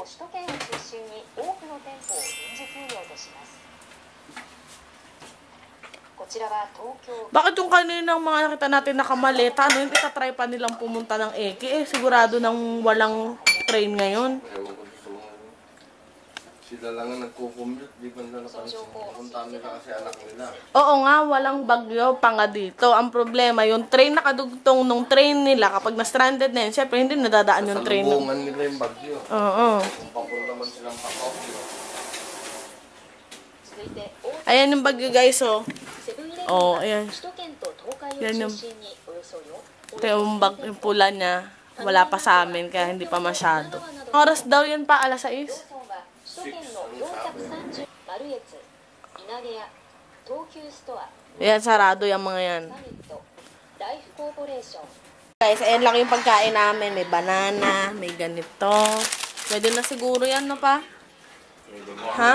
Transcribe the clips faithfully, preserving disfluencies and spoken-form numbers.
首都圏を中心に多くの店舗を臨時休業とします。こちらは東京。 Bakit yung kaninang mga nakita natin nakamaleta, ano, hindi ka-try pa nilang pumunta ng Eke? Eh, sigurado nang walang train ngayon. Sila lang ang nagko-commute, di ba na napansin? Pupuntahan nila kasi anak nila. Oo nga, walang bagyo pa nga dito. Ang problema, yung train nakadugtong nung train nila, kapag na-stranded na yun, syempre hindi nadadaan yung train. Salubungan nila yung bagyo. Oo. Kung papunta naman silang Pakokyo. Ayan yung bagyo, guys, oh. Oh, ayan. Yan yung, ito yung bag, yung pula niya. Wala pa sa amin, kaya hindi pa masyado. Oras daw yun pa, alas sais. Ayan, sarado yung mga yan. Guys, ayan lang yung pagkain namin. May banana, may ganito. Pwede na siguro yan, no pa? Ha?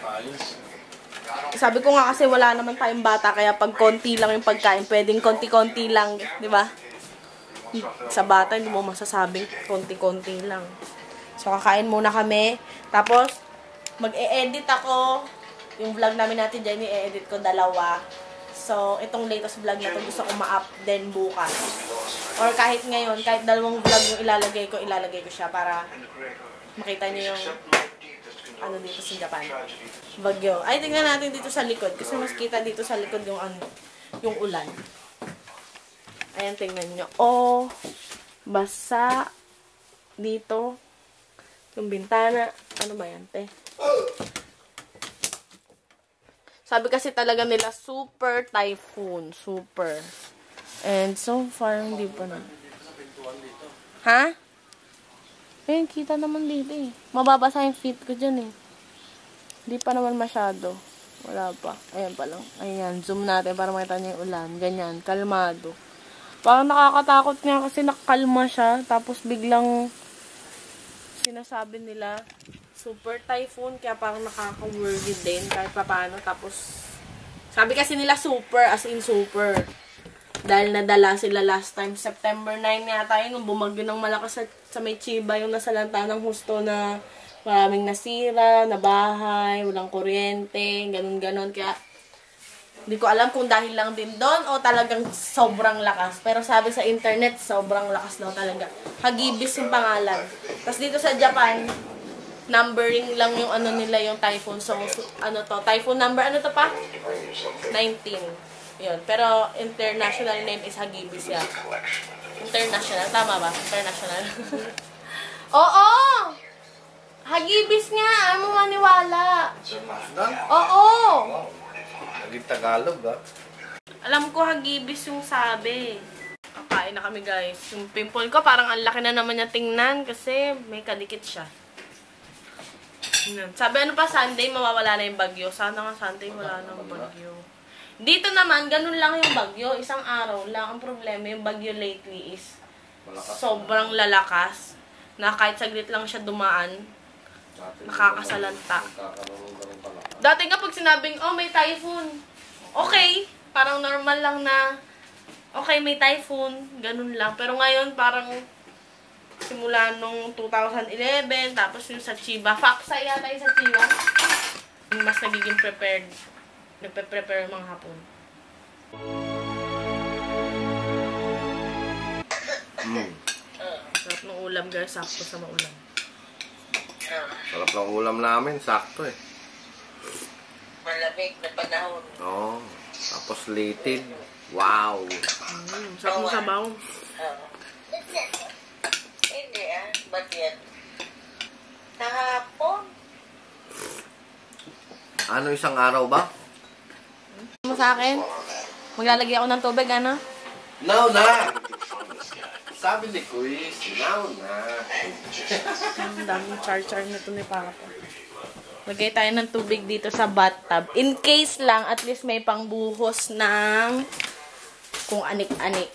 Sabi ko nga kasi wala naman tayong bata, kaya pag konti lang yung pagkain, pwedeng konti-konti lang, di ba? Sa bata, hindi mo masasabing konti-konti lang. So, kakain muna kami. Tapos, mag-e-edit ako. Yung vlog namin natin dyan, i-edit ko dalawa. So, itong latest vlog na to gusto ko ma-up din bukas. Or kahit ngayon, kahit dalawang vlog yung ilalagay ko, ilalagay ko siya para makita niyo yung ano dito sa Japan. Bagyo. Ay, tingnan natin dito sa likod. Kasi mas kita dito sa likod yung ano, yung ulan. Ayan, tingnan nyo. Oh, basa dito. Yung bintana. Ano ba yan, te? Sabi kasi talaga nila, super typhoon. Super. And so far, hindi pa na. Ha? Ayun, kita naman dito eh. Mababasa yung feet ko dyan eh. Hindi pa naman masyado. Wala pa. Ayan pa lang. Ayan, zoom natin para makita niyo yung ulan. Ganyan, kalmado. Parang nakakatakot nga kasi nakakalma siya. Tapos biglang sinasabi nila super typhoon, kaya parang nakaka-worry din kahit pa paano. Tapos sabi kasi nila super, as in super, dahil nadala sila last time September ninth yata yun, nung bumagyo ng malakas sa, sa may Chiba, yung nasalanta ng husto na maraming nasira na bahay, walang kuryente, ganun-ganon. Kaya hindi ko alam kung dahil lang din doon o talagang sobrang lakas. Pero sabi sa internet, sobrang lakas daw talaga. Hagibis yung pangalan. Tapos dito sa Japan, numbering lang yung ano nila, yung typhoon. So, ano to? Typhoon number, ano to pa? nineteen. Yun. Pero, international name is Hagibis yan. International. Tama ba? International. Oo! Hagibis nga! Ano maniwala? Oo! Naging Tagalog, ha? Alam ko, Hagibis yung sabi. Kakain na kami, guys. Yung pimple ko, parang ang laki na naman niya tingnan kasi may kadikit siya. Sabi, ano pa, Sunday, mawawala na yung bagyo. Sana nga Sunday, wala na yung bagyo. Dito naman, ganun lang yung bagyo. Isang araw lang. Ang problema, yung bagyo lately is sobrang lalakas. Na kahit saglit lang siya dumaan, nakakasalanta. Dati nga pag sinabing, oh, may typhoon. Okay. Parang normal lang na, okay, may typhoon. Ganun lang. Pero ngayon, parang simula nung two thousand eleven, tapos yung sa Chiba. Faksa yata yung sa Chiba. Yung mas nagiging prepared. Nagpe-prepare mga hapon. Mm. Sarap ng ulam, guys. Sakto sa maulam. Sarap ng ulam namin, sakto eh. Malamig na panahon. Oo. Oh, tapos lated. Wow. Mm, sarap ng sabaw. Oo. Hindi ah. Ba't yan? Kahapon. Ano, isang araw ba? Ano mo sa akin? Maglalagay ako ng tubig, ano? Now na! Sabi ni Kuis, now na. Ang daming char-char na ito ni Papa. Lagay tayo ng tubig dito sa bathtub. In case lang, at least may pangbuhos ng kung anik-anik.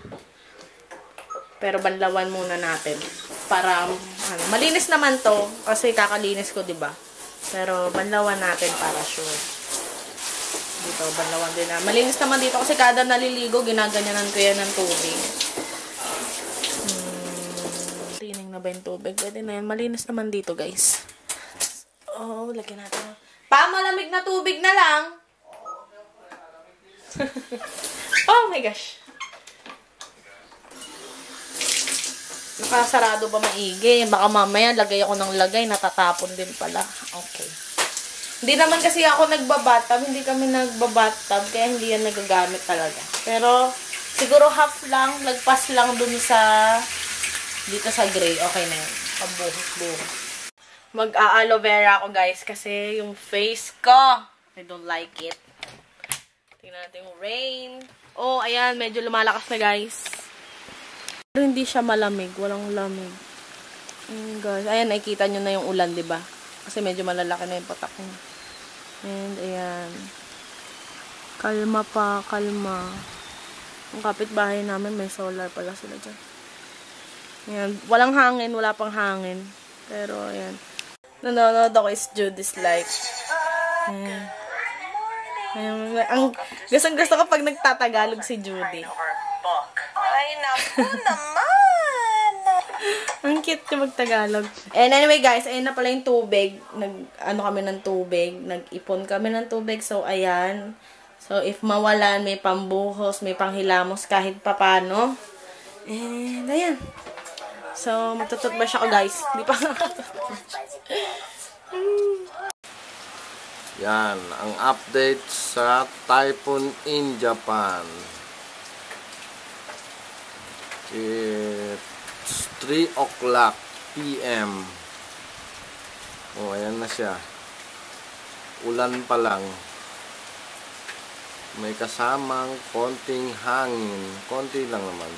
Pero banlawan muna natin. Para, ano, malinis naman to. Kasi kakalinis ko, diba? Pero banlawan natin para sure. Dito, banlawan din na. Malinis naman dito kasi kada naliligo, ginaganyanan ko yan ng tubig. Hmm, tining na ba ba yung tubig? Pwede na yan. Malinis naman dito, guys. Oh, lagyan natin. Pa, malamig na tubig na lang. Oh my gosh. Nakasarado ba maigi? Baka mamaya lagay ako ng lagay, natatapon din pala. Okay. Hindi naman kasi ako nagbabathtub, hindi kami nagbabathtub, kaya hindi yan nagagamit talaga. Pero, siguro half lang, lagpas lang dun sa, dito sa gray, okay na yun. Pabuhos-buhos. Mag-a-aloe vera ako, guys, kasi yung face ko, I don't like it. Tingnan natin yung rain. Oh, ayan, medyo lumalakas na, guys. Pero hindi siya malamig, walang lamig. Ayan, guys. Ayan, nakikita nyo na yung ulan, diba? Kasi medyo malalaki na yung patak niya. And, ayan. Kalma pa, kalma. Ang kapitbahay namin, may solar pala sila dyan. Ayan. Walang hangin, wala pang hangin. Pero, ayan. Nanonood ako is Judy's Life. Ayan. Ayan. Ang gustong gusto ko pag nagtatagalog si Judy. Ay, naku naman! Ang cute yung magtagalog. And anyway guys, ayun na pala yung tubig. Nag, ano kami ng tubig. Nag-ipon kami ng tubig. So, ayan. So, if mawalan, may pambuhos, may panghilamos kahit papano. And, ayan. So, magtututbrush ako guys. Hindi pa Yan, ang update sa typhoon in Japan. It's three o'clock p m Oh, ayan na siya. Ulan pa lang. May kasamang konting hangin. Konti lang naman.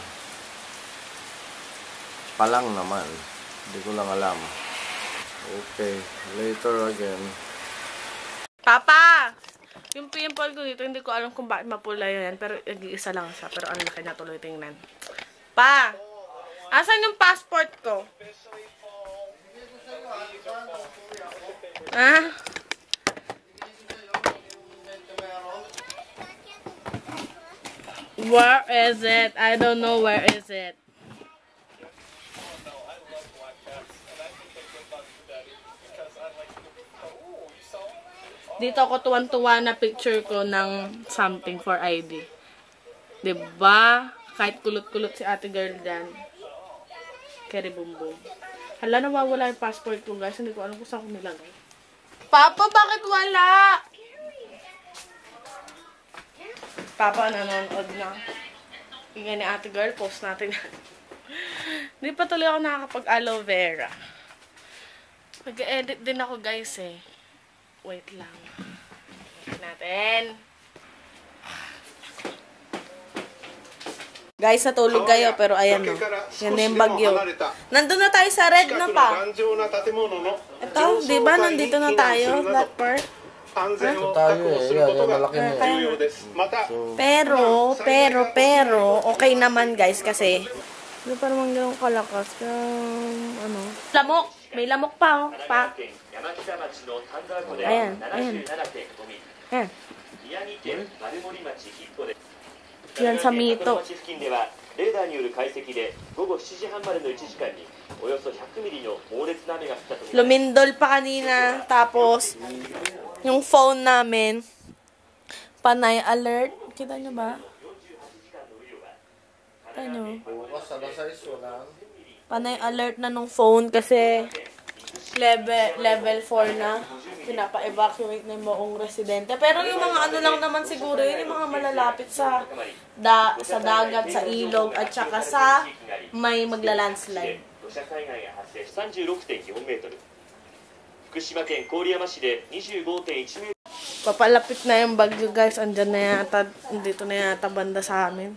Palang naman. Hindi ko lang alam. Okay, later again. Papa! Yung pimple ko dito, hindi ko alam kung bakit mapula yan. Pero nag-iisa lang siya. Pero ang laki na tuloy tingnan. Pa! Asan yung passport ko? Ah? Where is it? I don't know where is it. Dito ako tuwan-tuwa na picture ko ng something for I D. Diba? Kahit kulot-kulot si ate girl dyan. Keri bumbum. Hala, nawawala yung passport ko, guys. Hindi ko alam kung saan ko nilagay. Papa, bakit wala? Papa, nanonood na. Ingay ni ate girl, post natin. Hindi pa tuloy ako nakakapag-aloe vera. Mag-edit din ako, guys, eh. Wait lang. Natin. Guys, natulog kayo, pero ayan no. Yan na yung bagyo. Nandun na tayo sa red na pa. Ito, di ba? Nandito na tayo. That part. Ito tayo eh. Yan, yan, malaki na eh. Pero, pero, pero, okay naman guys, kasi hindi pa naman ganun kalakas. Kaya, ano. Lamok! May lamok pa, oh. Pa. Ayan, ayan. Ayan. Yan sa Mito. Lumindol pa kanina. Tapos, yung phone namin, panay alert. Kita nyo ba? Kita nyo? Panay alert na nung phone kasi level level four na. Pinapa-evacuate na yung buong residente. Pero yung mga ano lang naman siguro, yun yung mga malalapit sa da, sa dagat, sa ilog, at saka sa may magla-landslide. Papalapit na yung bagyo guys. Andyan na yata, dito na yata banda sa amin.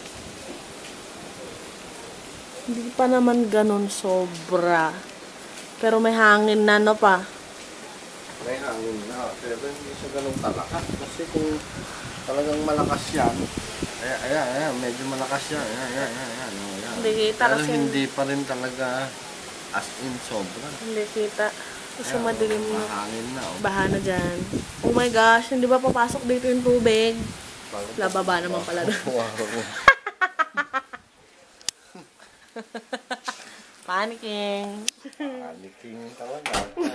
Hindi pa naman ganun sobra. Pero may hangin na, no pa? May hangin na. Pero hindi siya ganun talakas. Kasi kung talagang malakas yan, ayan, ayan, ayan, medyo malakas yan. Ayan, ayan, ayan, ayan. ayan. Hindi kita Pero kasi. hindi pa rin talaga as in sobra. Hindi kita. Kasi madilim na. Mahangin na. Oh. Baha na dyan. Oh my gosh, hindi ba papasok dito yung tubig? Lababa naman pala doon. Panicking. Panicking talaga.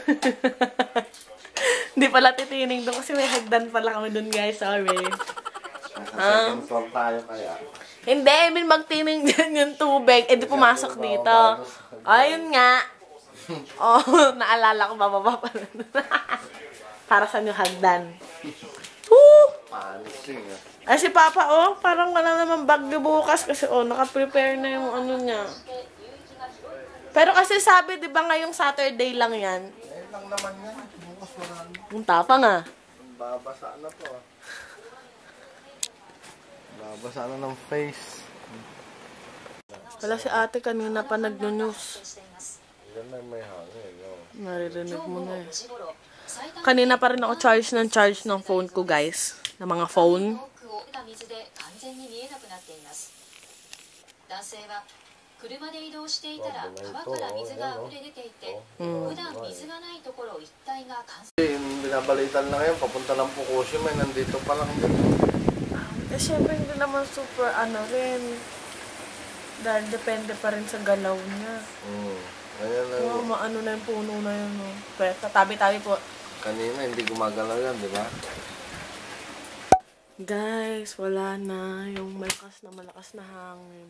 Hindi pala titining doon kasi may hagdan pala kami doon, guys. Sorry. Nasa second floor tayo kaya. Hindi, I mean magtining dyan yung tubig. Eh, di pumasok dito. Ayun nga. Oh, naalala ko, bababa pa rin. Para sa yung hagdan. Woo! Panicking ah. Ay, si Papa, oh, parang wala naman bagyo bukas kasi, oh, naka-prepare na yung ano niya. Pero kasi sabi, di ba ngayong Saturday lang yan? Ngayon lang naman yan. Bukas wala na. Yung tapang, ah. Babasa na to ah. Babasa na ng face. Wala si ate kanina pa nag-news. Yan na may hangin. No? Naririnig mo na eh. Kanina pa rin ako charge ng charge ng phone ko, guys. Ng mga phone. 水で完全に見えなくなっています。男性は車で移動していたら川から水が溢れ出ていて、普段水がないところ一帯が冠水。 Yung binabalitan na ngayon, papunta ng Fukushima, nandito pa lang din. Eh, syempre hindi naman super ano rin. Dahil depende pa rin sa galaw niya. Hmm. Ayan na. Oh, maano na yung puno na yun. Oh. Pero tatabi-tabi po. Kanina, hindi gumagalaw yan, di ba? Guys, wala na yung malakas na malakas na hangin.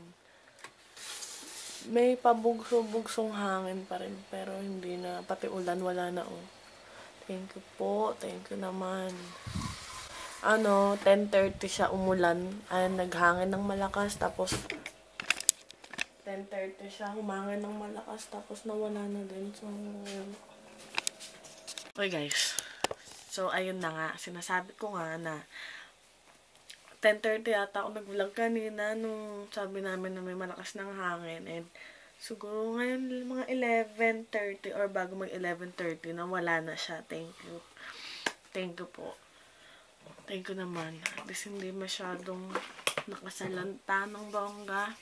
May pabugso-bugsong hangin pa rin, pero hindi na, pati ulan wala na, oh. Thank you po, thank you naman. Ano, ten thirty siya umulan, ay naghangin ng malakas, tapos ten thirty siya humangin ng malakas, tapos nawala na din. So, yun. Okay guys, so ayun na nga, sinasabi ko nga na ten thirty yata ako nag-vlog kanina nung sabi namin na may malakas ng hangin. And siguro ngayon mga eleven thirty or bago mag eleven thirty na wala na siya. Thank you. Thank you po. Thank you naman. At least hindi masyadong nakasalanta ng bongga.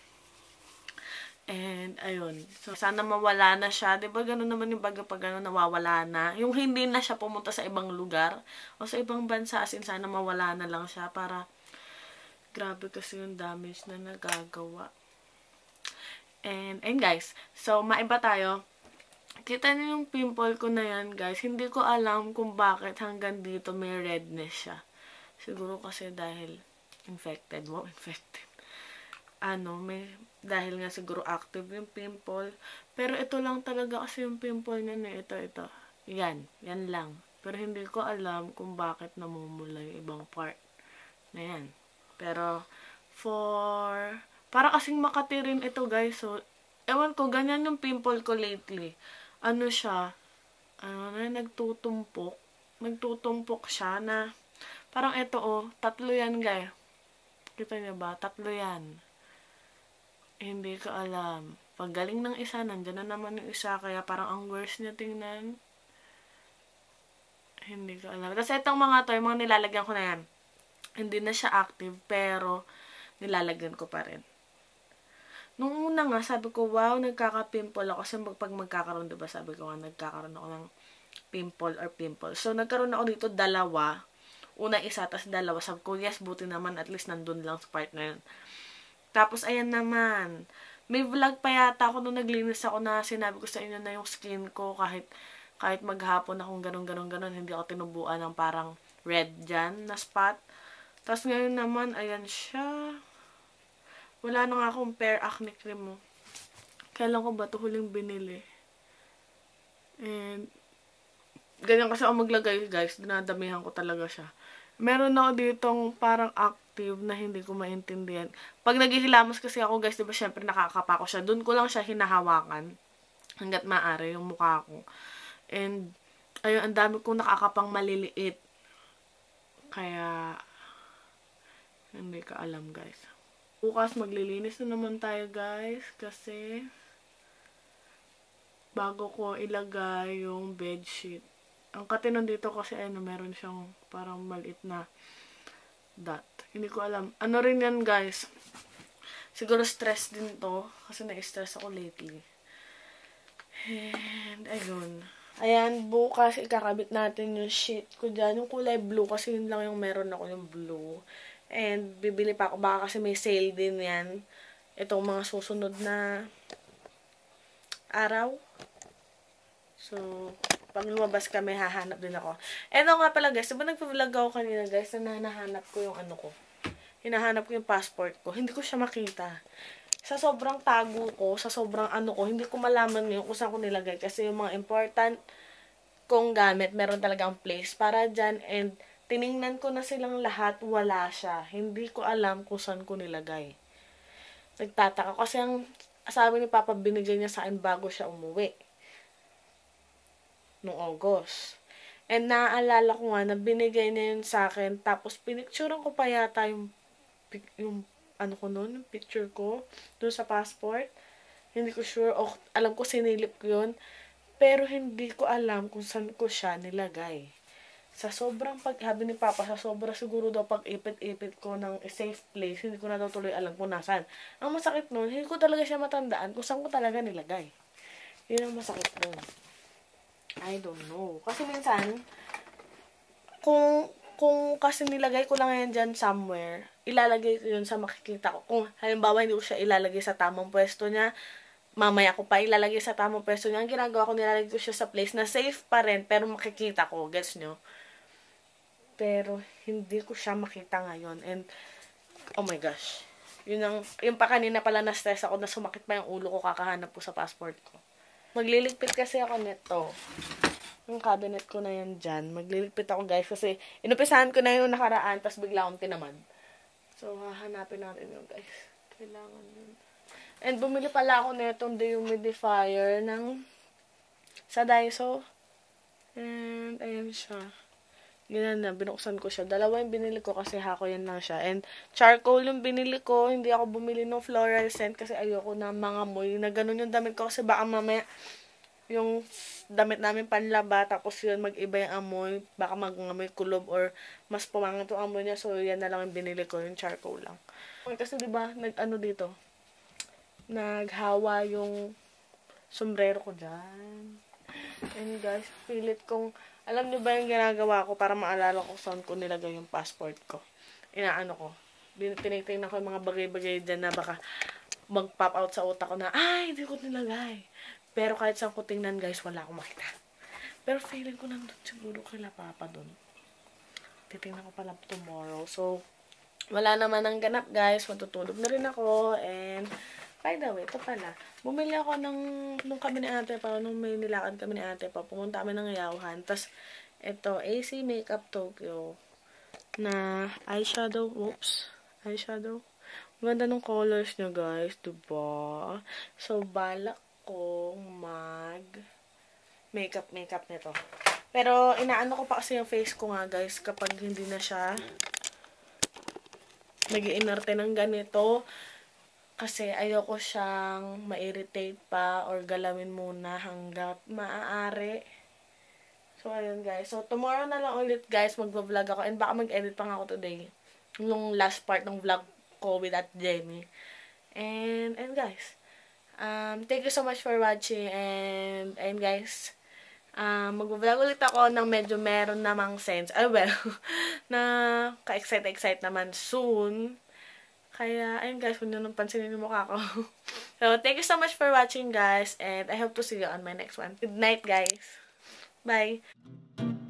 And ayun. So sana mawala na siya. Diba ganun naman yung baga pag ano, nawawala na. Yung hindi na siya pumunta sa ibang lugar o sa ibang bansa, as in sana mawala na lang siya para grabe kasi yung damage na nagagawa. And, and guys, so, maiba tayo. Kita niyo yung pimple ko na yan, guys. Hindi ko alam kung bakit hanggang dito may redness siya. Siguro kasi dahil infected. Wow, infected. Ano, may, dahil nga siguro active yung pimple. Pero ito lang talaga kasi yung pimple niya na ito, ito. Yan, yan lang. Pero hindi ko alam kung bakit namumula yung ibang part na yan. Pero, for, para kasing Makati rin ito, guys. So, ewan ko, ganyan yung pimple ko lately. Ano siya, ano na, nagtutumpok. Nagtutumpok siya na, parang ito, oh, tatlo yan, guys. Kita niyo ba? Tatlo yan. Eh, hindi ko alam. Pag galing ng isa, nandyan na naman yung isa, kaya parang ang worst niya tingnan. Hindi ko alam. Tapos, itong mga to, yung mga nilalagyan ko na yan. Hindi na siya active, pero nilalagyan ko pa rin. Nung una nga, sabi ko, wow, nagkaka-pimple ako. Kasi pag magkakaroon, diba, sabi ko nga, nagkakaroon ako ng pimple or pimple. So, nagkaroon ako dito dalawa. Una isa, tas dalawa. Sabi ko, yes, buti naman, at least nandun lang sa part na yun. Tapos, ayan naman. May vlog pa yata ako nung naglinis ako na sinabi ko sa inyo na yung skin ko, kahit kahit maghapon akong ganun, ganun, ganun, hindi ako tinubuan ng parang red dyan na spot. Tapos ngayon naman, ayan siya. Wala na nga akong Pear Acne Cream mo. Kailan ko ba ito huling binili? And, ganyan kasi ako maglagay, guys. Dinadamihan ko talaga siya. Meron ako ditong parang active na hindi ko maintindihan. Pag naghihilamos kasi ako, guys, diba syempre nakakapa ko siya. Doon ko lang siya hinahawakan. Hanggat maaari yung mukha ko. And, ayun, ang dami kong nakakapang maliliit. Kaya, hindi ka alam, guys. Bukas, maglilinis na naman tayo, guys. Kasi, bago ko ilagay yung bedsheet. Ang katinon dito kasi, ano, meron siyang parang maliit na dot. Hindi ko alam. Ano rin yan, guys? Siguro stress din to. Kasi na-stress ako lately. And, ayun. Ayan, bukas, ikakabit natin yung sheet ko dyan. Yung kulay blue, kasi yun lang yung meron ako yung blue. And, bibili pa ako. Baka kasi may sale din yan. Itong mga susunod na araw. So, pag lumabas kami, hahanap din ako. Eto nga pala guys, diba nagpa-vlog ako kanina guys, na hinahanap ko yung ano ko. Hinahanap ko yung passport ko. Hindi ko siya makita. Sa sobrang tago ko, sa sobrang ano ko, hindi ko malaman ngayon kung saan ko nilagay. Kasi yung mga important kong gamit, meron talagang place para dyan. And tiningnan ko na silang lahat, wala siya. Hindi ko alam kung saan ko nilagay. Nagtataka kasi ang sabi ni Papa, binigay niya sa akin bago siya umuwi. Noong August. And naaalala ko nga na binigay niya yun sa akin. Tapos pinicturean ko pa yata yung, yung ano ko nun, yung picture ko doon sa passport. Hindi ko sure. O, alam ko sinilip ko yun. Pero hindi ko alam kung saan ko siya nilagay. Sa sobrang paghabi ni Papa, sa sobrang siguro daw pag-ipit-ipit ko ng safe place, hindi ko na daw tuloy alam kung nasaan. Ang masakit nun, hindi ko talaga siya matandaan kung saan ko talaga nilagay. Yun ang masakit nun. I don't know. Kasi minsan, kung, kung kasi nilagay ko lang yan dyan somewhere, ilalagay ko yun sa makikita ko. Kung halimbawa hindi ko siya ilalagay sa tamang pwesto niya, mamaya ko pa ilalagay sa tamang pwesto niya. Ang ginagawa ko, nilalagay ko siya sa place na safe pa rin, pero makikita ko. Gets nyo? Pero, hindi ko siya makita ngayon. And, oh my gosh. Yun ang, yung pa kanina pala na-stress ako na sumakit pa yung ulo ko kakahanap ko sa passport ko. Magliligpit kasi ako nito. Yung cabinet ko na yan dyan. Magliligpit ako guys kasi inupisahan ko na yung nakaraan tapos bigla akong tinaman. So, hahanapin natin yun guys. Kailangan yun. And bumili pala ako netong dehumidifier ng sa Daiso. And ayan siya. Ganyan na, binuksan ko siya. Dalawa yung binili ko kasi hako yan lang siya. And charcoal yung binili ko. Hindi ako bumili ng floral scent kasi ayoko na mga amoy. Na ganun yung damit ko kasi baka mamaya yung damit namin panlaba. Tapos yun mag-iba yung amoy. Baka mag-amoy kulob or mas pumangit yung amoy niya. So yan na lang yung binili ko. Yung charcoal lang. Kasi diba, nag-ano dito? Naghawa yung sombrero ko dyan. And guys, pilit kong alam niyo ba yung ginagawa ko para maalala ko saan ko nilagay yung passport ko? Inaano ko. Tinitingnan ko yung mga bagay-bagay dyan na baka mag-pop out sa utak ko na, ay, hindi ko nilagay. Pero kahit saan ko tingnan, guys, wala akong makita. Pero feeling ko nandun siguro kila Papa dun. Titingnan ko pala tomorrow. So, wala naman ang ganap, guys. Matutulog na rin ako. And, by the way, ito pala. Bumili ako ng, nung kami ni ate pa, nung may nilakad kami ni ate pa, pumunta kami ng Yauhan. Tapos, ito, A C Makeup Tokyo na eyeshadow. Oops. Eyeshadow. Ganda ng colors niya, guys. Diba? So, balak kong mag makeup, makeup nito. Pero, inaano ko pa kasi yung face ko nga, guys, kapag hindi na siya nag-iinarte ng ganito. Kasi ayoko siyang ma-irritate pa or galawin muna hanggat maaari. So, ayun guys. So, tomorrow na lang ulit guys mag-vlog ako. And baka mag-edit pa nga ako today. Yung last part ng vlog ko with at Jenny. And, and guys. Um, thank you so much for watching. And, and guys. Um, mag-vlog ulit ako ng medyo meron namang sense. Ay, well. na ka-excite-excite naman soon. Kaya, ayun guys, huwag nyo nang pansinin yung mukha ko. So, thank you so much for watching guys. And I hope to see you on my next one. Good night guys. Bye.